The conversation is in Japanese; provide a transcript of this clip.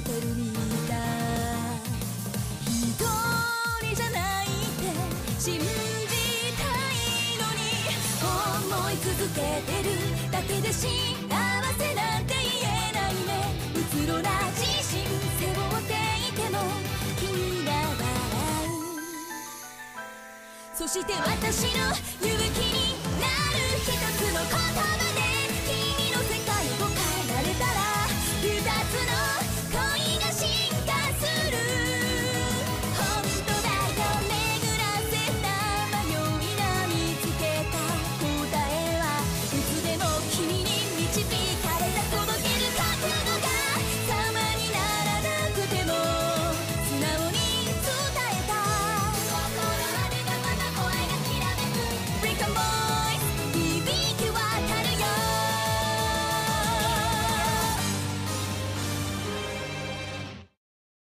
てるみたい。一人じゃないって信じたいのに、思い続けてるだけで幸せなんて言えないね。うつろな自信背負っていても君が笑う。そして私の勇気になる一つの言葉